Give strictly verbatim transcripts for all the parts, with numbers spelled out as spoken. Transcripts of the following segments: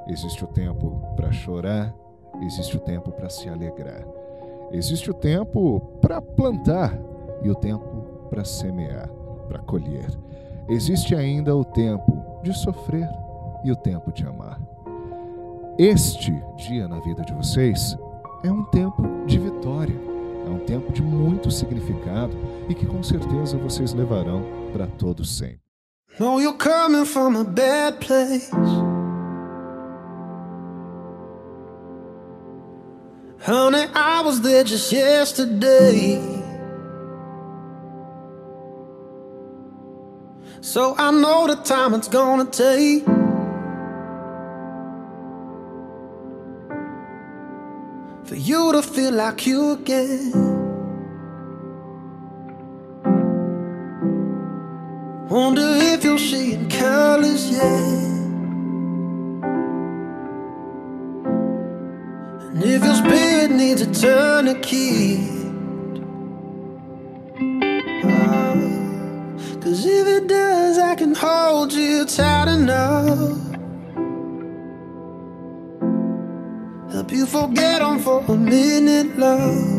Existe o tempo para chorar, existe o tempo para se alegrar. Existe o tempo para plantar e o tempo para semear, para colher. Existe ainda o tempo de sofrer e o tempo de amar. Este dia na vida de vocês é um tempo de vitória, é um tempo de muito significado e que com certeza vocês levarão para todo sempre. No, you're coming from a bad place. Honey, I was there just yesterday. So I know the time it's gonna take for you to feel like you again. Wonder if you're seeing colors yet, and if your spirit needs a tourniquet. Oh, 'cause if it does, I can hold you tight enough, help you forget them for a minute, love.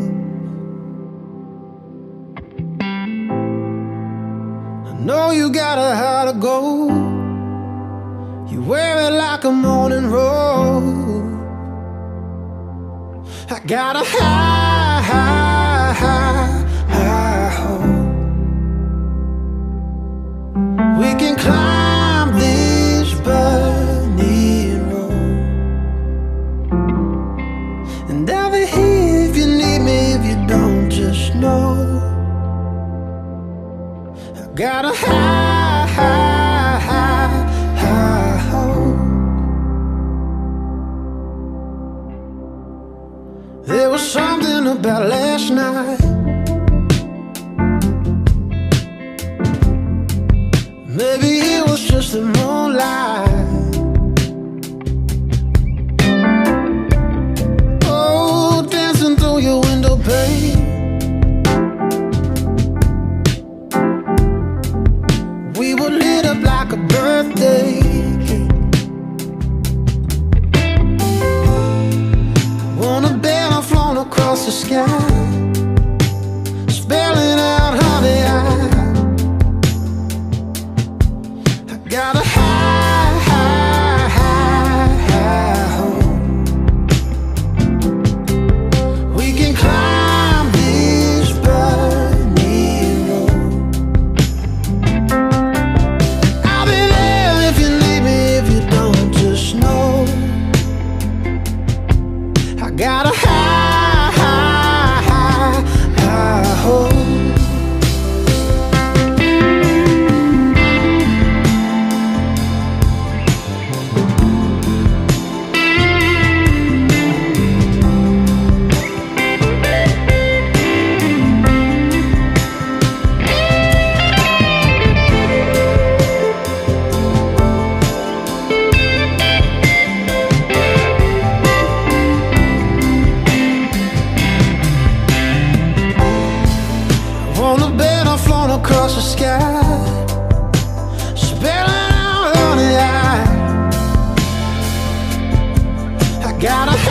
Know you got a heart of gold, you wear it like a morning robe. I got a high, high, high, high hope we can climb this burning road, and I'll be here if you need me, if you don't, just know got a high, high, high, high hope. There was something about last night, maybe it was just the moonlight. Oh, dancing through your window pane, like a birthday cake. I wanna bet I've flown across the sky, spelling out honey, I, I got a high, high, high, high hope we can climb this burning road. Got a high, high, high, high hope. Across the sky, spelling out honey, I, I got a